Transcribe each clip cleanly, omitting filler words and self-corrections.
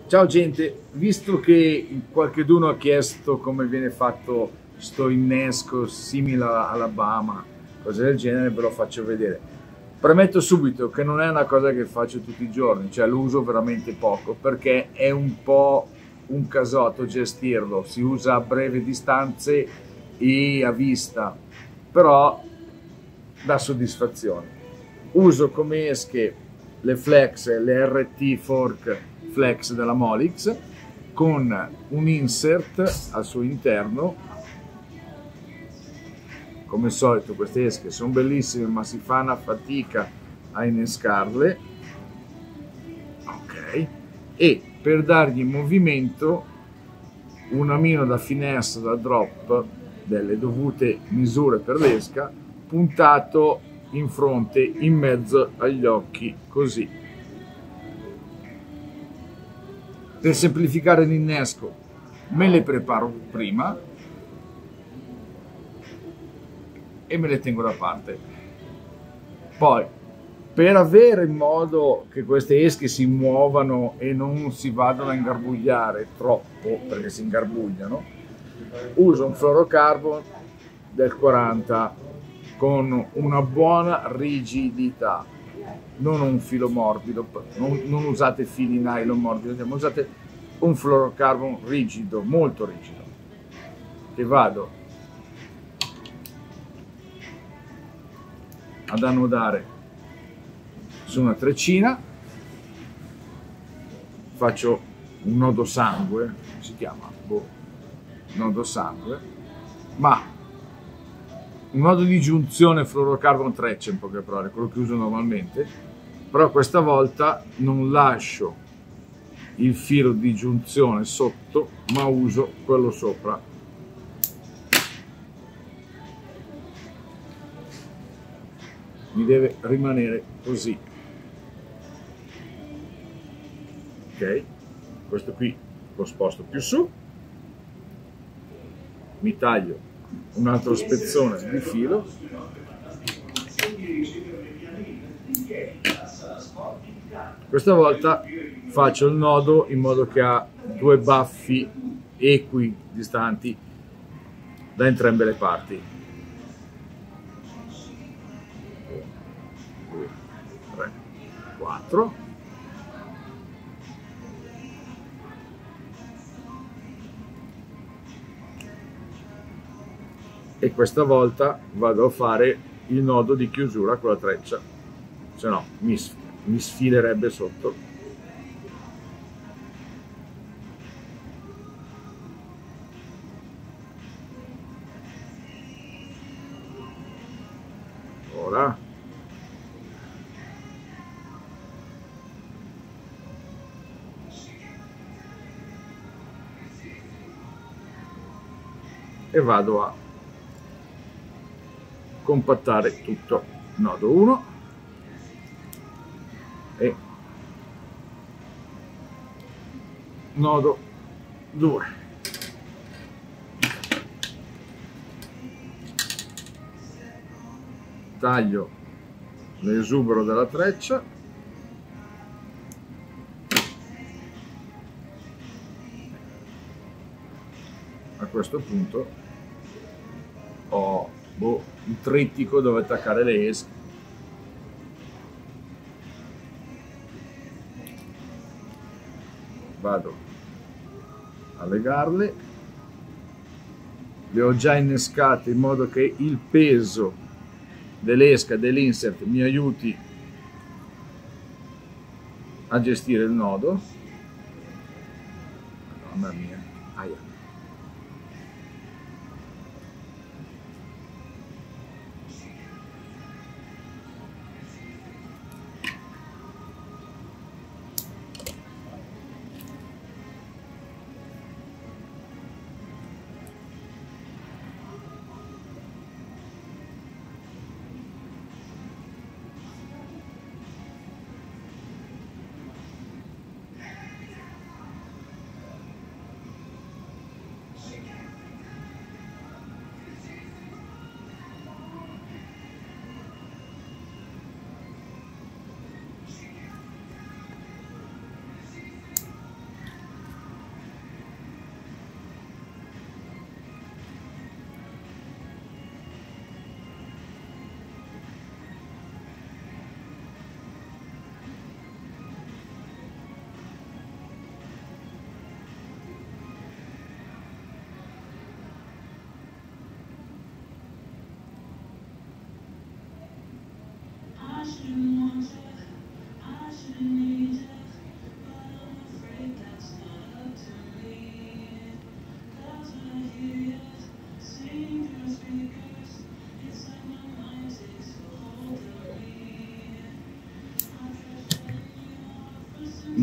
Ciao gente, visto che qualcheduno ha chiesto come viene fatto sto innesco simile all'Alabama, cose del genere, ve lo faccio vedere. Premetto subito che non è una cosa che faccio tutti i giorni, cioè lo uso veramente poco perché è un po' un casotto gestirlo, si usa a breve distanze e a vista, però dà soddisfazione. Uso come esche le flex, le RT Fork Flex della Molix con un insert al suo interno. Come al solito queste esche sono bellissime ma si fa una fatica a innescarle, ok, e per dargli movimento un amino da finesse da drop delle dovute misure per l'esca puntato in fronte, in mezzo agli occhi, così. Per semplificare l'innesco me le preparo prima e me le tengo da parte. Poi, per avere in modo che queste esche si muovano e non si vadano a ingarbugliare troppo, perché si ingarbugliano, uso un fluorocarbon del 40 con una buona rigidità, non un filo morbido, non usate fili nylon morbido, usate un fluorocarbon rigido, molto rigido, che vado ad annodare su una treccina, faccio un nodo sangue, si chiama, nodo sangue, ma un nodo di giunzione fluorocarbon treccia, in poche parole, quello che uso normalmente, però questa volta non lascio il filo di giunzione sotto, ma uso quello sopra. Mi deve rimanere così. Ok, questo qui lo sposto più su, mi taglio un altro spezzone di filo questa volta faccio il nodo in modo che ha due baffi equi distanti da entrambe le parti. 1, 2, 3, 4. E questa volta vado a fare il nodo di chiusura con la treccia, se no mi sfilerebbe sotto. Ora e vado a compattare tutto. Nodo 1 e nodo 2. Taglio l'esubero della treccia, a questo punto ho il trittico dove attaccare le esche. Vado a legarle, le ho già innescate in modo che il peso dell'esca, dell'insert mi aiuti a gestire il nodo. Mamma mia, aia.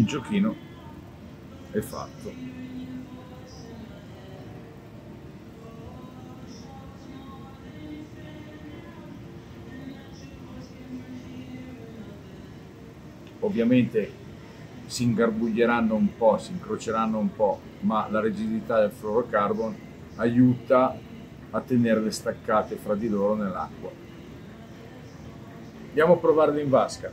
un giochino è fatto. Ovviamente si ingarbuglieranno un po', si incroceranno un po', ma la rigidità del fluorocarbon aiuta a tenerle staccate fra di loro nell'acqua. Andiamo a provarle in vasca.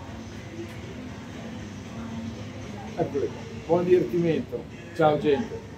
Eccole qua. Buon divertimento. Ciao gente.